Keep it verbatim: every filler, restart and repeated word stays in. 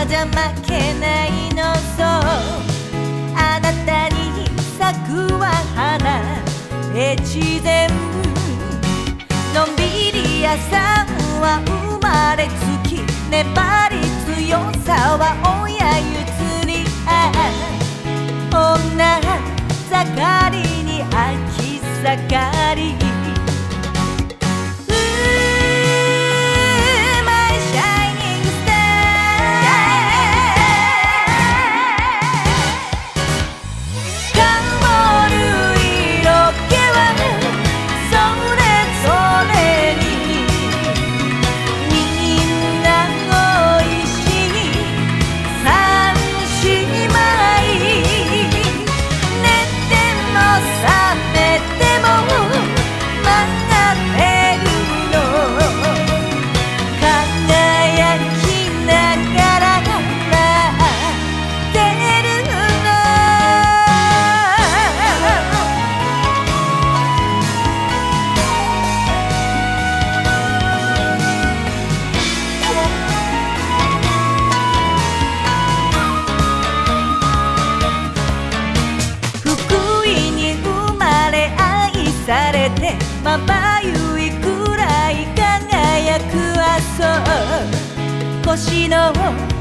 まじゃ負けないのそうあなたに咲くは花越前のんびり朝は生まれつき粘り強さは親譲りあ女盛りに秋盛りされてまばゆいくらい輝く朝腰の